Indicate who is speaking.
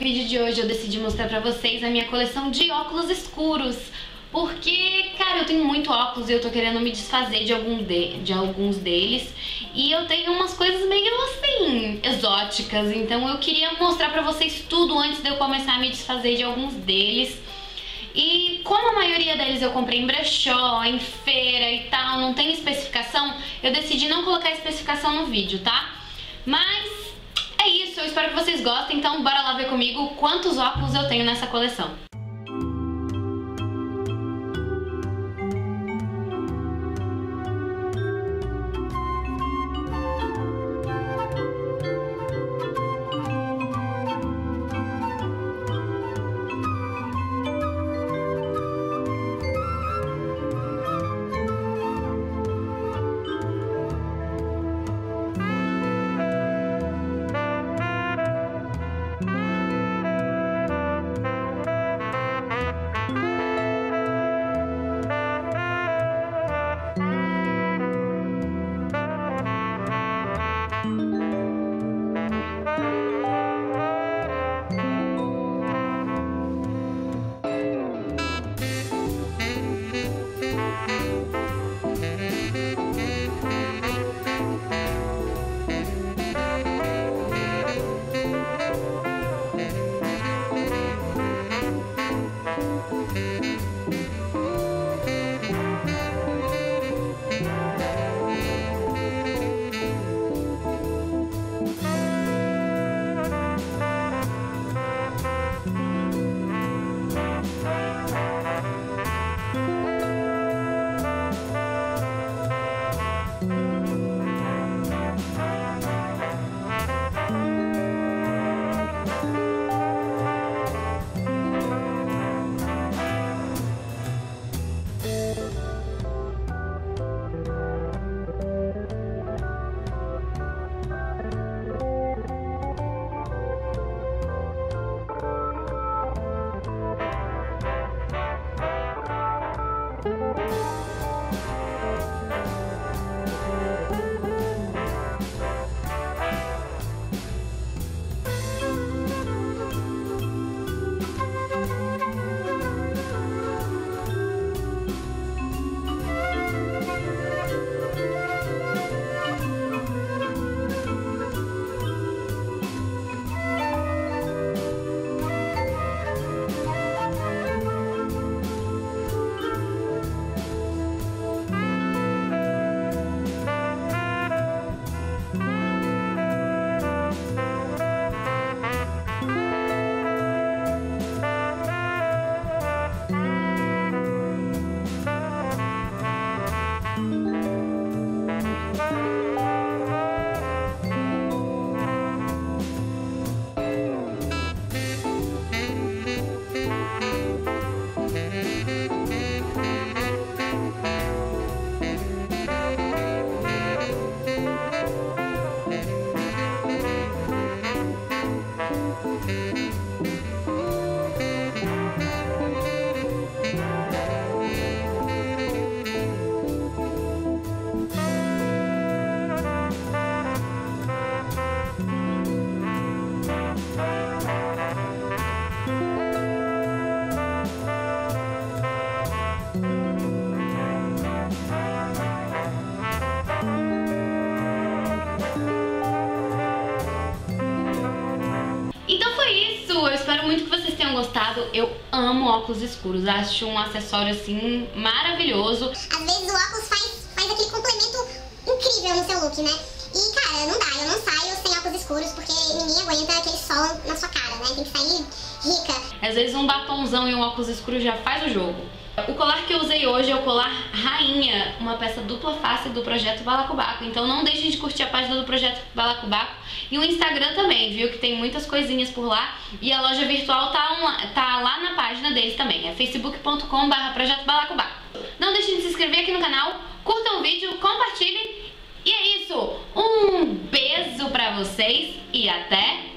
Speaker 1: vídeo de hoje eu decidi mostrar pra vocês a minha coleção de óculos escuros. Porque, cara, eu tenho muito óculos e eu tô querendo me desfazer de alguns deles. E eu tenho umas coisas meio assim, exóticas. Então eu queria mostrar pra vocês tudo antes de eu começar a me desfazer de alguns deles. E como a maioria deles eu comprei em brechó, em feira e tal, não tem especificação, eu decidi não colocar especificação no vídeo, tá? Mas é isso, eu espero que vocês gostem, então bora lá ver comigo quantos óculos eu tenho nessa coleção. Eu espero muito que vocês tenham gostado. Eu amo óculos escuros, acho um acessório assim maravilhoso.
Speaker 2: Às vezes o óculos faz aquele complemento incrível no seu look, né? E cara, não dá, eu não saio sem óculos escuros porque ninguém aguenta aquele sol na sua cara, né? Tem que sair rica.
Speaker 1: Às vezes um batonzão e um óculos escuro já faz o jogo. O colar que eu usei hoje é o colar Rainha, uma peça dupla face do Projeto Balacobaco. Então não deixem de curtir a página do Projeto Balacobaco e o Instagram também, viu? Que tem muitas coisinhas por lá. E a loja virtual tá lá na página deles também, é facebook.com/Projeto Balacobaco. Não deixem de se inscrever aqui no canal, curtam o vídeo, compartilhem. E é isso, um beijo pra vocês e até